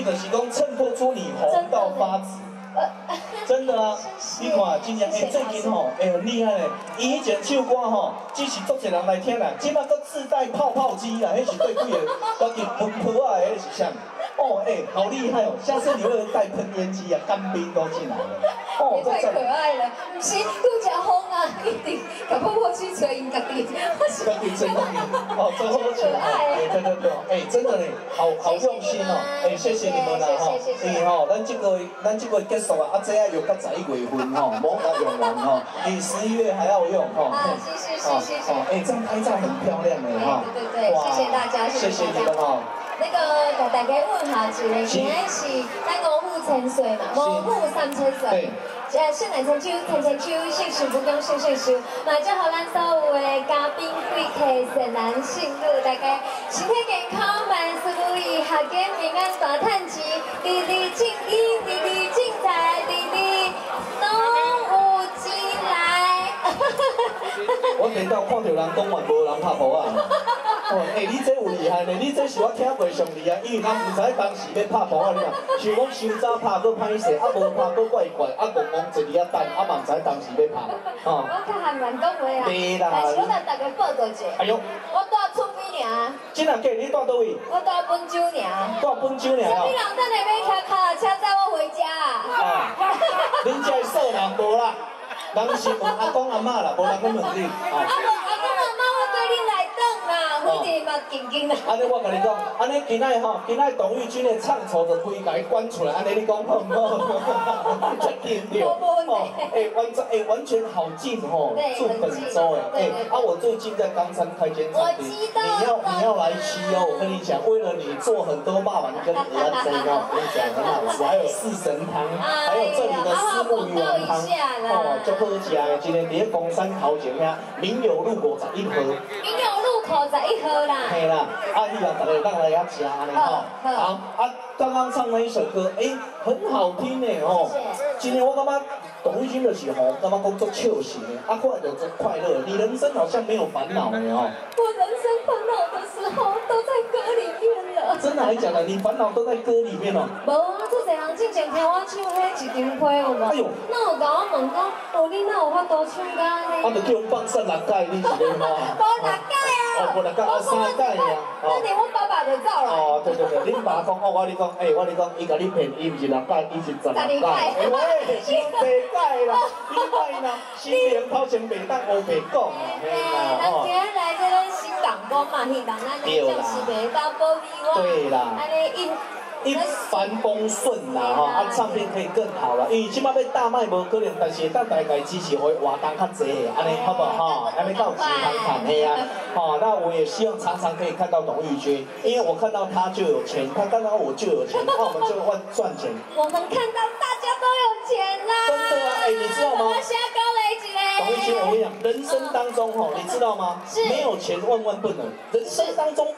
就是讲衬托出你红到发紫。真的啊，你看，真正最近吼，很厉害嘞。伊以前唱歌吼，只是足侪人来听啦，即摆佫自带泡泡机啦，迄是对几个我给喷泡啊，迄是啥？哦，好厉害哦！下次你会带喷烟机啊，干冰都进来了。 也太可爱了，不是拄只风啊，一定把泡泡机吹因家己， 家己吹家己，哦，真好可爱。对，真的嘞，好用心哦。谢谢你们啦哈。咱这个结束啊，这样又到11月份吼，无甲用完吼，你11月还要用吼。谢谢。这样拍照很漂亮的哈。 对，谢谢大家， 谢谢你们哈。 那个给大家问下一个，今天是咱5虎千岁嘛，5虎3千岁。圣诞千秋，天千秋，幸寿不共岁岁寿。嘛，祝福咱所有的嘉宾贵客、善男信女，大家身体健康，万事如意，阖家平安，大赚钱，日日进衣，日日进财，日日拢有钱来。 我地道看到人讲话，无人拍鼓啊。你这有厉害呢！你这是我听过上厉害，因为咱唔知当时要拍鼓啊，你啊，像讲伤早拍佫歹势，无拍佫怪怪，戆一日等，嘛唔知当时要拍。 我较含乱讲话啦。对啦。但是我甲大家报道者。哎呦。我住厝边尔。 真啊假？你住倒位？ 我住本州尔。 住本州尔啊？ 啥物人等下要骑脚踏车载我回家啊？ 恁这少人无啦，人是问阿公阿嬷啦，无人去问你。 阿公阿嬷，我对恁来等啦。我哋嘛静静啦。安尼我甲你讲，安尼今仔吼，今仔董玉君的唱酬就规家关出来，安尼你讲好唔好？确定对。完全好近吼，住本州我最近在冈山开间餐厅，你要来吃哦。我跟你讲，为了你做很多霸王跟鹅仔煎哦，我跟你讲很好吃，还有四神汤，还有这里的虱目鱼丸汤，就好吃的。今天伫冈山头前遐，民友路51号。 民友路口51号啦。 嘿啦，你啊，大家当来遐吃安尼吼。好，刚刚唱那一首歌，很好听呢哦。今天我感觉董玉君就是吼，感觉工作笑死的，看来就真快乐。你人生好像没有烦恼呢哦。 我人生烦恼的时候都在歌里面了。真的还假的？你烦恼都在歌里面哦。 无啊，做侪人之前听我唱迄一张批有无？哎呦，那有甲我问讲，你哪有法度唱甲安尼？ 我就叫放6届，你是咧吗？ 无6届啊。 无6届，我3届呀。 那连我爸爸就走了。 对，恁爸讲，我你讲，伊甲你骗，伊毋是6届，伊是12届。喂，伤白届啦，你莫呐，新年头前袂当乌白讲啊，嘿啦。 咱今日来这个新港工嘛，希望咱的暂时袂当保庇我。 对啦。 安尼一帆风顺啦，唱片可以更好了。因为即摆要大卖无可能，但是等大家支持，会活动较济，安尼好不好？还没到时看看嘿呀。那我也希望常常可以看到董玉君，因为我看到他就有钱，他看到我就有钱，那我们就会赚钱。 我们看到大家都有钱啦。 真的啊，你知道吗？董玉君，我跟你讲，人生当中你知道吗？没有钱万万不能。人生当中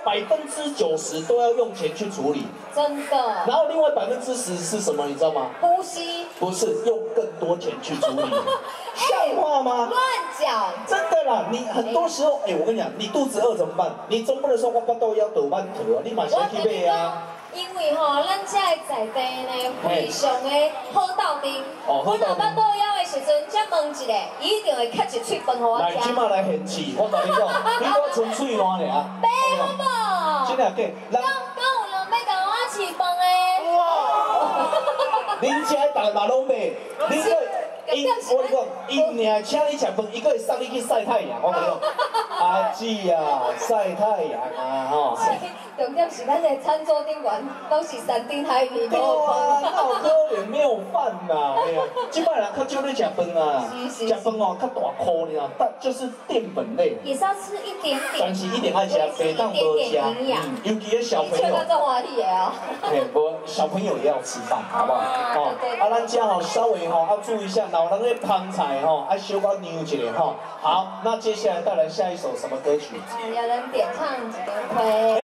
90%都要用钱去处理。 真的。 然后另外10%是什么？你知道吗？ 呼吸。 不是，用更多钱去处理。像话吗？ 乱讲。真的啦，你很多时候，我跟你讲，你肚子饿怎么办？你总不能说我巴肚枵倒馒头啊，你嘛先去买啊。 因为咱这在地呢，非常的好斗阵。我若巴肚枵的时阵，才问一下，一定会吸一喙饭给我吃。 来，即马来现试，我同你讲，你我纯粹烂尔。 白好无？ 真的假？ 敢有人要甲我饲饭的？ 哇！恁家大嘛拢卖，我跟你讲，伊尔请你吃饭，伊阁会送你去晒太阳。我跟你讲，阿姊啊，晒太阳啊，吼。 重点是咱的餐桌顶员都是山珍海味。 对啊，那有可能没有饭呐？哎呀，即摆人较少咧食饭啊，食饭较大颗呢，但就是淀粉类。 也是要吃一点点。 但是一定爱吃，白当无吃。尤其是小朋友。无小朋友也要吃饭，好不好？咱家稍微要注意一下，老人咧烹菜要小可牛一下好，那接下来带来下一首什么歌曲？ 有人点唱几个